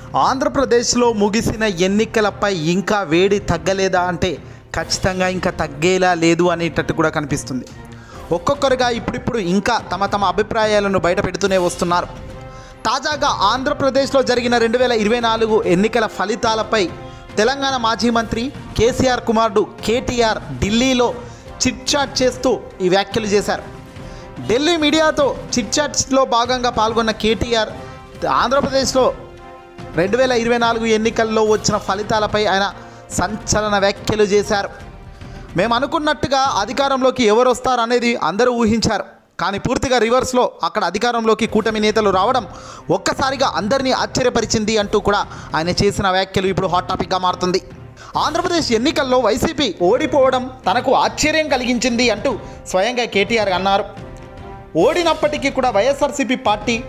ఆంధ్రప్రదేశ్లో ముగిసిన ఎన్నికలపై ఇంకా వేడి తగ్గలేదా అంటే ఖచ్చితంగా ఇంకా తగ్గేలా లేదు అనేటట్టు కూడా కనిపిస్తుంది. ఒక్కొక్కరుగా ఇప్పుడిప్పుడు ఇంకా తమ అభిప్రాయాలను బయట పెడుతూనే వస్తున్నారు. తాజాగా ఆంధ్రప్రదేశ్లో జరిగిన 2024 ఎన్నికల ఫలితాలపై తెలంగాణ మాజీ మంత్రి కేసీఆర్ కుమారుడు కేటీఆర్ ఢిల్లీలో చిట్చాట్ చేస్తూ ఈ వ్యాఖ్యలు చేశారు. ఢిల్లీ మీడియాతో చిట్చాట్స్లో భాగంగా పాల్గొన్న కేటీఆర్ ఆంధ్రప్రదేశ్లో 2024 ఎన్నికల్లో వచ్చిన ఫలితాలపై ఆయన సంచలన వ్యాఖ్యలు చేశారు. మేము అనుకున్నట్టుగా అధికారంలోకి ఎవరు వస్తారు అనేది అందరూ ఊహించారు. కానీ పూర్తిగా రివర్స్లో అక్కడ అధికారంలోకి కూటమి నేతలు రావడం ఒక్కసారిగా అందరినీ ఆశ్చర్యపరిచింది అంటూ కూడా ఆయన చేసిన వ్యాఖ్యలు ఇప్పుడు హాట్ టాపిక్గా మారుతుంది. ఆంధ్రప్రదేశ్ ఎన్నికల్లో వైసీపీ ఓడిపోవడం తనకు ఆశ్చర్యం కలిగించింది అంటూ స్వయంగా కేటీఆర్ అన్నారు. ఓడినప్పటికీ కూడా వైఎస్ఆర్సీపీ పార్టీ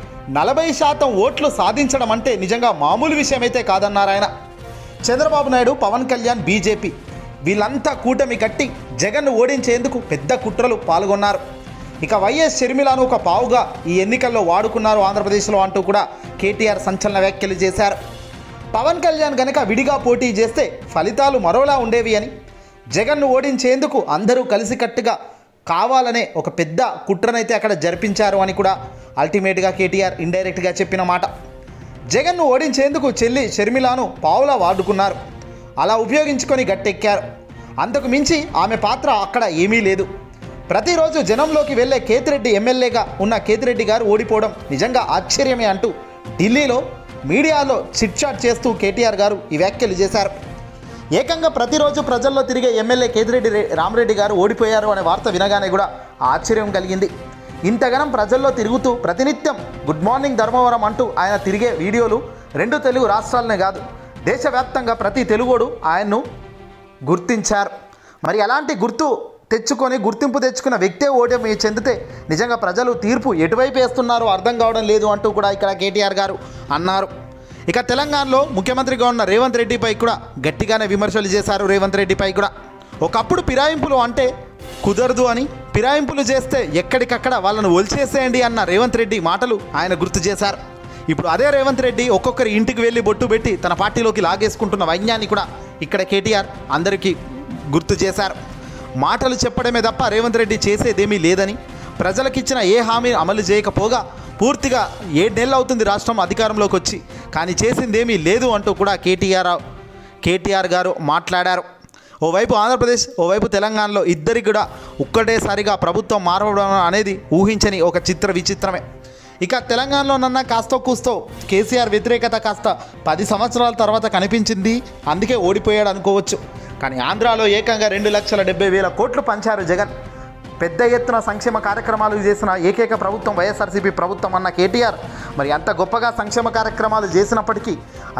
40% ఓట్లు సాధించడం అంటే నిజంగా మామూలు విషయం అయితే కాదన్నారు ఆయన. చంద్రబాబు నాయుడు, పవన్ కళ్యాణ్, బీజేపీ వీళ్ళంతా కూటమి కట్టి జగన్ను ఓడించేందుకు పెద్ద కుట్రలు పాల్గొన్నారు. ఇక వైఎస్ షర్మిలను ఒక పావుగా ఈ ఎన్నికల్లో వాడుకున్నారు ఆంధ్రప్రదేశ్లో అంటూ కూడా కేటీఆర్ సంచలన వ్యాఖ్యలు చేశారు. పవన్ కళ్యాణ్ కనుక విడిగా పోటీ చేస్తే ఫలితాలు మరోలా ఉండేవి అని, జగన్ను ఓడించేందుకు అందరూ కలిసికట్టుగా కావాలనే ఒక పెద్ద కుట్రనైతే అక్కడ జరిపించారు అని కూడా అల్టిమేట్గా కేటీఆర్ ఇండైరెక్ట్గా చెప్పిన మాట. జగన్ను ఓడించేందుకు చెల్లి షర్మిలను పావులా వాడుకున్నారు. అలా ఉపయోగించుకొని గట్టెక్కారు. అంతకు మించి ఆమె పాత్ర అక్కడ ఏమీ లేదు. ప్రతిరోజు జనంలోకి వెళ్ళే కేతిరెడ్డి ఎమ్మెల్యేగా ఉన్న కేతిరెడ్డి గారు ఓడిపోవడం నిజంగా ఆశ్చర్యమే అంటూ ఢిల్లీలో మీడియాలో చిట్చాట్ చేస్తూ కేటీఆర్ గారు ఈ వ్యాఖ్యలు చేశారు. ఏకంగా ప్రతిరోజు ప్రజల్లో తిరిగే ఎమ్మెల్యే కేతిరెడ్డి రామరెడ్డి గారు ఓడిపోయారు అనే వార్త వినగానే కూడా ఆశ్చర్యం కలిగింది. ఇంతగానం ప్రజల్లో తిరుగుతూ ప్రతినిత్యం గుడ్ మార్నింగ్ ధర్మవరం అంటూ ఆయన తిరిగే వీడియోలు 2 తెలుగు రాష్ట్రాలనే కాదు దేశవ్యాప్తంగా ప్రతి తెలుగోడు ఆయన్ను గుర్తించారు. మరి అలాంటి గుర్తింపు తెచ్చుకున్న వ్యక్తే ఓటమి చెందితే నిజంగా ప్రజలు తీర్పు ఎటువైపు వేస్తున్నారో అర్థం కావడం లేదు అంటూ కూడా ఇక్కడ కేటీఆర్ గారు అన్నారు. ఇక తెలంగాణలో ముఖ్యమంత్రిగా ఉన్న రేవంత్ రెడ్డిపై కూడా గట్టిగానే విమర్శలు చేశారు. రేవంత్ రెడ్డిపై కూడా ఒకప్పుడు ఫిరాయింపులు అంటే కుదరదు అని, ఫిరాయింపులు చేస్తే ఎక్కడికక్కడ వాళ్ళను ఒలిచేసేయండి అన్న రేవంత్ రెడ్డి మాటలు ఆయన గుర్తు చేశారు. ఇప్పుడు అదే రేవంత్ రెడ్డి ఒక్కొక్కరి ఇంటికి వెళ్ళి బొట్టు పెట్టి తన పార్టీలోకి లాగేసుకుంటున్న వైజ్ఞాన్ని కూడా ఇక్కడ కేటీఆర్ అందరికీ గుర్తు చేశారు. మాటలు చెప్పడమే తప్ప రేవంత్ రెడ్డి చేసేదేమీ లేదని, ప్రజలకిచ్చిన ఏ హామీ అమలు చేయకపోగా పూర్తిగా 7 నెలలు అవుతుంది రాష్ట్రం అధికారంలోకి వచ్చి, కానీ చేసిందేమీ లేదు అంటూ కూడా కేటీఆర్ గారు మాట్లాడారు. ఓవైపు ఆంధ్రప్రదేశ్, ఓవైపు తెలంగాణలో ఇద్దరికి కూడా ఒక్కటేసారిగా ప్రభుత్వం మారడం అనేది ఊహించని ఒక విచిత్రమే. ఇక తెలంగాణలోనన్నా కాస్తో కూస్తో కేసీఆర్ వ్యతిరేకత కాస్త 10 సంవత్సరాల తర్వాత కనిపించింది, అందుకే ఓడిపోయాడు అనుకోవచ్చు. కానీ ఆంధ్రాలో ఏకంగా 2,70,000 కోట్లు పంచారు జగన్. పెద్ద ఎత్తున సంక్షేమ కార్యక్రమాలు చేసిన ఏకైక ప్రభుత్వం వైఎస్ఆర్సీపీ ప్రభుత్వం అన్న కేటీఆర్ మరి అంత గొప్పగా సంక్షేమ కార్యక్రమాలు చేసినప్పటికీ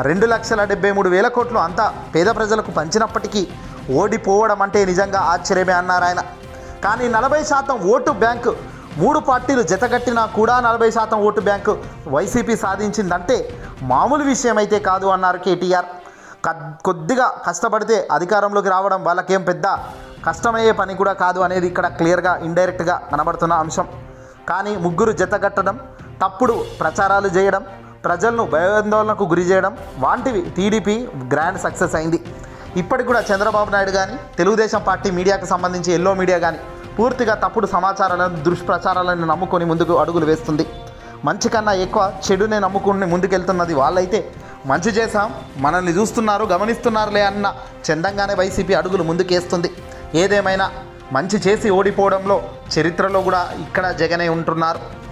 2,73,000 కోట్లు అంతా పేద ప్రజలకు పంచినప్పటికీ ఓడిపోవడం అంటే నిజంగా ఆశ్చర్యమే అన్నారు ఆయన. కానీ 40% ఓటు బ్యాంకు 3 పార్టీలు జతగట్టినా కూడా 40% ఓటు బ్యాంకు వైసీపీ సాధించిందంటే మామూలు విషయం అయితే కాదు అన్నారు కేటీఆర్. కొద్దిగా కష్టపడితే అధికారంలోకి రావడం వాళ్ళకేం పెద్ద కష్టమయ్యే పని కూడా కాదు అనేది ఇక్కడ క్లియర్గా ఇండైరెక్ట్గా కనబడుతున్న అంశం. కానీ ముగ్గురు జతగట్టడం, తప్పుడు ప్రచారాలు చేయడం, ప్రజలను భయాందోళనకు గురి చేయడం వంటివి టీడీపీ గ్రాండ్ సక్సెస్ అయింది. ఇప్పటికి కూడా చంద్రబాబు నాయుడు కానీ తెలుగుదేశం పార్టీ మీడియాకు సంబంధించి ఎల్లో మీడియా కానీ పూర్తిగా తప్పుడు సమాచారాలను, దుష్ప్రచారాలను నమ్ముకొని ముందుకు అడుగులు వేస్తుంది. మంచి కన్నా ఎక్కువ చెడునే నమ్ముకుని ముందుకెళ్తున్నది వాళ్ళైతే. మంచి చేశాం, మనల్ని చూస్తున్నారు, గమనిస్తున్నారులే అన్న చందంగానే వైసీపీ అడుగులు ముందుకేస్తుంది. ఏదేమైనా మంచి చేసి ఓడిపోవడంలో చరిత్రలో కూడా ఇక్కడ జగనే ఉంటున్నారు.